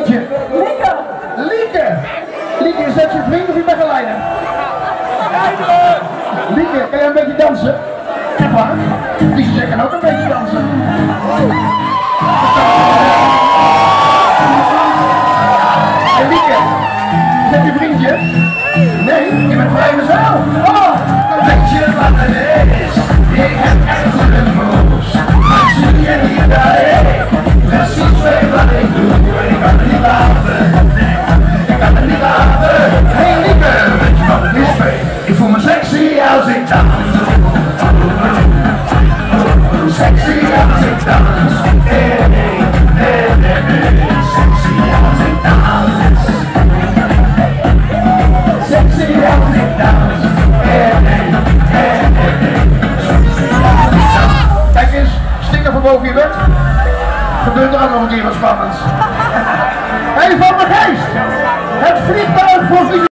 vriendje? Lieke. Lieke. Lieke, is dat je vriend of je begeleider? Lieke, kan jij een beetje dansen? Echt waar? Vieze kan ook een beetje dansen. Hey Lieke, is dat je vriendje? Nee, je bent vrij mezelf. Oh, weet je wat het is? Ik heb echt goede moves. Maar zie je niet dat ik precies weet wat ik doe? En ik kan het niet laten. Ik kan het niet laten. Hey Lieke, weet je wat het is? Ik voel me sexy als ik dans. Sexy als ik dans. Sexy als ik dans. Sexy als ik dans. Kijk eens, sticker van boven je bed. Gebeurt er ook nog een keer wat spannends. Hey, van de Geest! Het vliegtuig voor Vieze.